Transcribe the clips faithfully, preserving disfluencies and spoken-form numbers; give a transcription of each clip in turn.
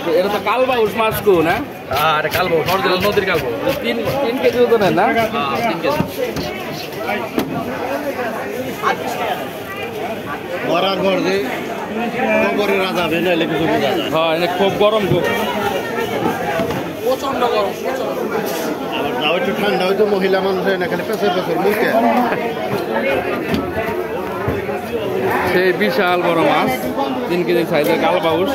এটা তো কালবাউস মাছ কো না? হ্যাঁ এটা কালবাউস, অরিজিনাল নদীর কালবাউস। তিন তিন কেজি ওজনের না? হ্যাঁ তিন কেজি। বরার ঘর যে গোবরে রাজা বেনে লেগে যাবে। হ্যাঁ এটা খুব গরম খুব। প্রচন্ড গরম। আবার যাও একটু ঠান্ডা হয়তো মহিলা মানুষ হয় না খালি পেছর পেছর মুখে। সেই বিশাল বড় মাছ তিন কেজি সাইজের কালবাউস।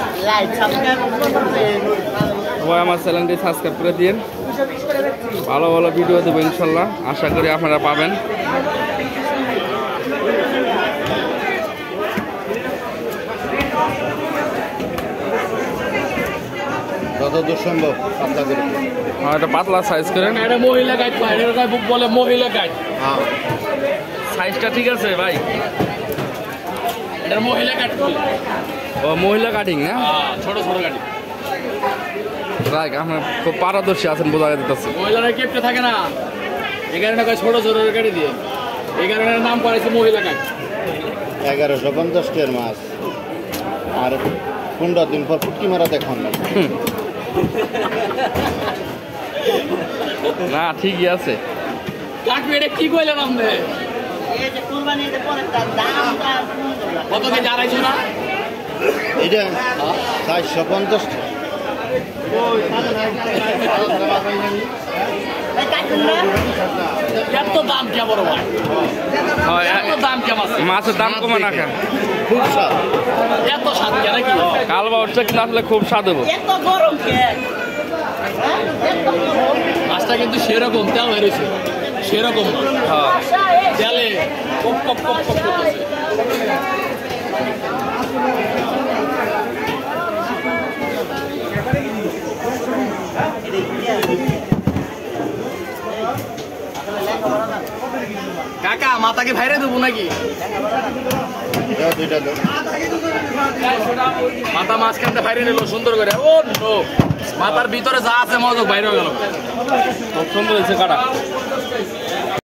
সবাই আমার চ্যানেলটি সাবস্ক্রাইব করে দিন। ভালো ভালো ভিডিও দেবো ইনশাল্লাহ, আশা করি আপনারা পাবেন। যতদূর সম্ভব পাতলা করে। হ্যাঁ এটা পাতলা সাইজ করেন। এটা মহিলা গাইড পায়, এটা বুক বলে মহিলা গাইড। হ্যাঁ সাইজটা ঠিক আছে ভাই? এটা মহিলা গাইড বলে। ও মহিলা কাটিং না? হ্যাঁ ছোট ছোট গাড়ি। রাইট, আপনার খুব পারদর্শী আছেন বোঝা যেতেছে। মহিলারা কেপটে থাকে না, এই কারণে ছোট ছোট গাড়ি দিয়ে, এই কারণে নাম করেছে মহিলা গাইড। এগারোশো পঞ্চাশ টাকার মাছ আর পনেরো দিন পর ফুটকি মারা দেখান না। না ঠিকই আছে। কাকু এটা কি কইলেন আপনি? কত কেজি আড়াইশো না? এটা চারশো পঞ্চাশ এত দাম কে বড় ভাই? এত দাম কে মাছ? মাছের দাম কমে না কেন? খুব স্বাদ। এত স্বাদ কে নাকি? কালবাউসটা কিনা আসলে খুব স্বাদ হবো। মাছটা কিন্তু সেরকম তেল বেরোছে, সেরকম হ্যাঁ তেলে কপ কপ কপ কপ করতেছে। কাকা মাথাকে ভাইরে দেবো নাকি? দুইটা দাও। মাথা মাঝখানটা বাইরে নিল সুন্দর করে। ও নো, মাথার ভিতরে যা আছে মজক বাইরে হয়ে গেল। খুব সুন্দর হয়েছে কাটা।